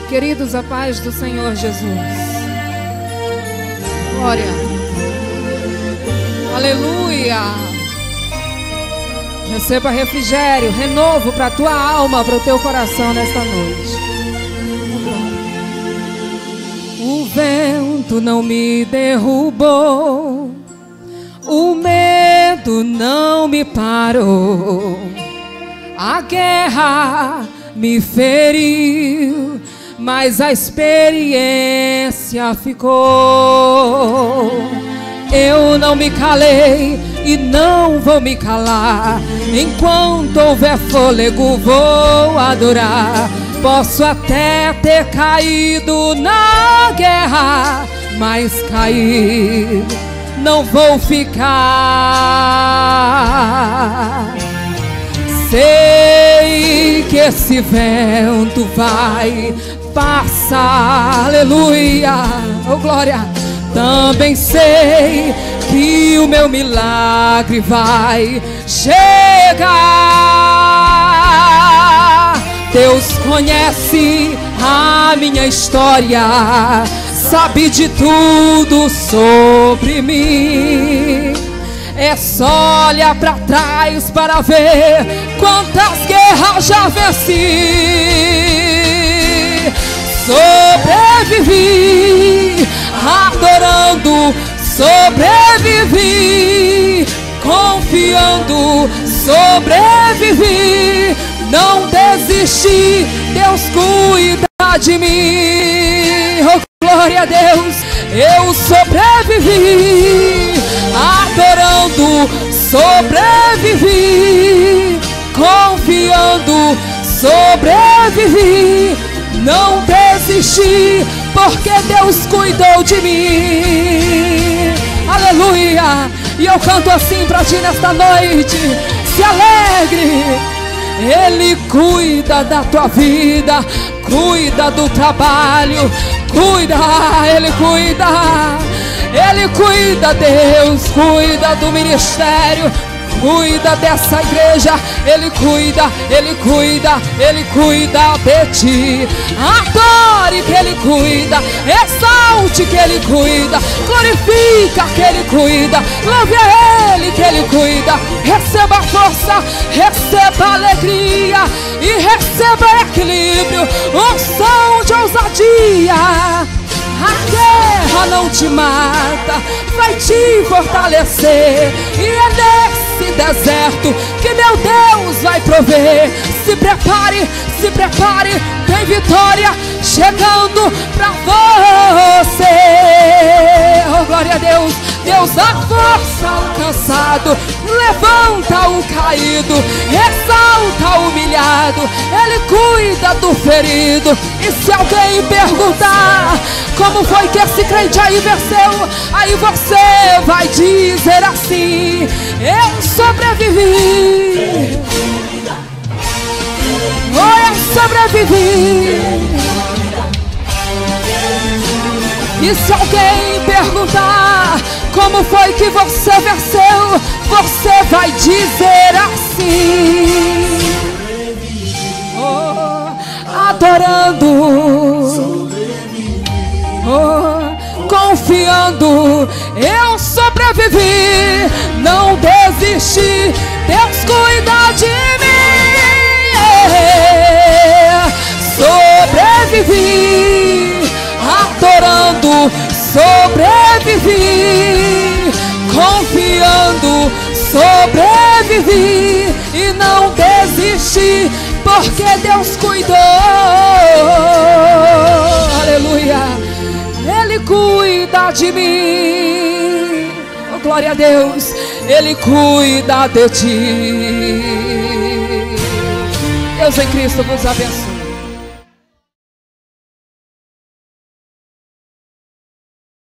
Queridos, a paz do Senhor Jesus. Glória. Aleluia. Receba refrigério, renovo para a tua alma, para o teu coração nesta noite. O vento não me derrubou, o medo não me parou, a guerra me feriu, mas a experiência ficou. Eu não me calei e não vou me calar. Enquanto houver fôlego vou adorar. Posso até ter caído na guerra, mas cair não vou ficar. Sei que esse vento vai passar, aleluia, oh glória. Também sei que o meu milagre vai chegar. Deus conhece a minha história, sabe de tudo sobre mim. É só olhar pra trás para ver quantas guerras já venci. Sobrevivi, adorando, sobrevivi, confiando, sobrevivi. Não desisti, Deus cuida de mim. Oh, glória a Deus, eu sobrevivi, adorando, sobrevivi, confiando, sobrevivi. Não desisti, porque Deus cuidou de mim. Aleluia. E eu canto assim pra ti nesta noite. Se alegre. Ele cuida da tua vida, cuida do trabalho, cuida, Ele cuida. Ele cuida, Deus cuida do ministério, cuida dessa igreja. Ele cuida, Ele cuida, Ele cuida de ti. Adore que Ele cuida, exalte que Ele cuida, glorifica que Ele cuida, louve a Ele que Ele cuida. Receba força, receba alegria e receba equilíbrio, unção de ousadia. A guerra não te mata, vai te fortalecer. E é nesse deserto que meu Deus vai prover. Se prepare, tem vitória chegando pra você. Oh, glória a Deus. Deus dá força ao cansado, levanta o caído, exalta o humilhado. Ele cuida do ferido. E se alguém perguntar como foi que esse crente aí venceu, aí você vai dizer assim: eu sobrevivi. Oh, eu sobrevivi. E se alguém perguntar como foi que você venceu, você vai dizer assim: oh, adorando, oh, confiando, eu sobrevivi, não desisti, Deus cuida de mim. Sobrevivi, adorando, sobrevivi, confiando, sobrevivi e não desisti, porque Deus cuidou. Aleluia. Ele cuida de mim. Oh, glória a Deus. Ele cuida de ti. Deus em Cristo vos abençoe.